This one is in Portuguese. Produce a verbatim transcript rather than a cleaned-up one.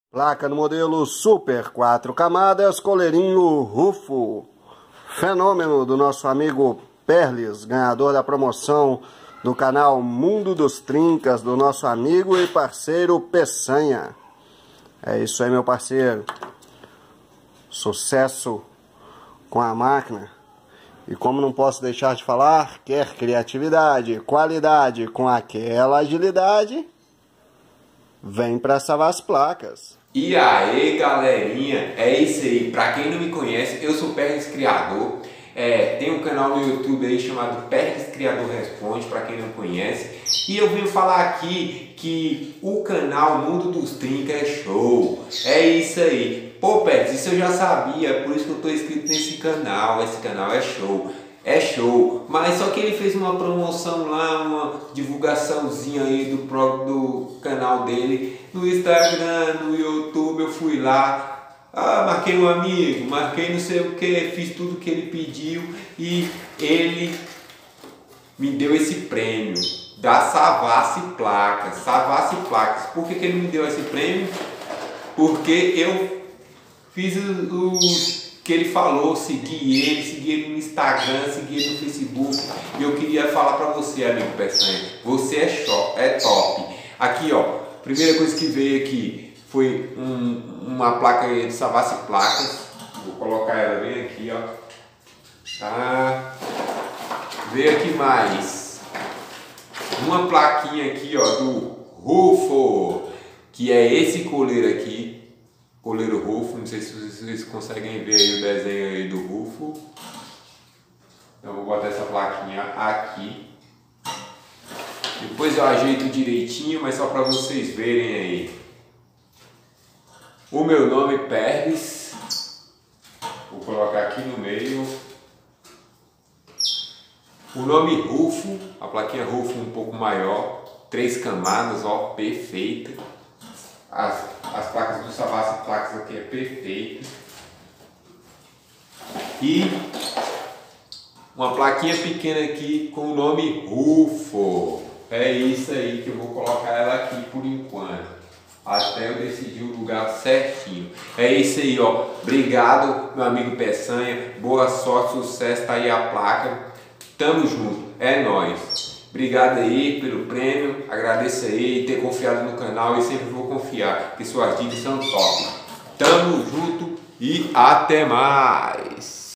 Placa no modelo Super quatro camadas, coleirinho Rufo. Fenômeno do nosso amigo Perlis, ganhador da promoção do canal Mundo dos Trincas, do nosso amigo e parceiro Peçanha. É isso aí, meu parceiro. Sucesso com a máquina. E como não posso deixar de falar, quer criatividade, qualidade com aquela agilidade, vem para Savassi Placas. E aí, galerinha, é isso aí. Pra quem não me conhece, eu sou Perlis Criador. É, tem um canal no YouTube aí chamado Perlis Criador Responde, pra quem não conhece. E eu vim falar aqui que o canal Mundo dos Trincas é show. É isso aí. Pô, Perlis, isso eu já sabia, por isso que eu tô inscrito nesse canal. Esse canal é show. É show, mas só que ele fez uma promoção lá, uma divulgaçãozinha aí do, pro, do canal dele no Instagram, no YouTube. Eu fui lá, ah, marquei um amigo, marquei não sei o que, fiz tudo que ele pediu e ele me deu esse prêmio da Savassi Placas. Savassi Placas. Por que, que ele me deu esse prêmio? Porque eu fiz os que ele falou, segui ele, segui ele no Instagram, segui ele no Facebook. E eu queria falar pra você, amigo Peçanha, você é, show, é top. Aqui, ó, primeira coisa que veio aqui foi um, uma placa de Savassi Placas. Vou colocar ela bem aqui, ó. Tá. Veio aqui mais uma plaquinha aqui, ó, do Rufo, que é esse coleiro aqui. Coleiro Rufo, não sei se vocês conseguem ver aí o desenho aí do Rufo. Então vou botar essa plaquinha aqui. Depois eu ajeito direitinho, mas só para vocês verem aí. O meu nome é Perlis. Vou colocar aqui no meio. O nome Rufo, a plaquinha Rufo um pouco maior. Três camadas, ó, perfeita. As, as placas do Savassi Placas aqui é perfeito. E uma plaquinha pequena aqui com o nome Rufo. É isso aí que eu vou colocar ela aqui por enquanto, até eu decidir o lugar certinho. É isso aí, ó. Obrigado, meu amigo Peçanha. Boa sorte, sucesso. Tá aí a placa. Tamo junto. É nóis. Obrigado aí pelo prêmio, agradeço aí ter confiado no canal e sempre vou confiar, que suas dicas são top. Tamo junto e até mais!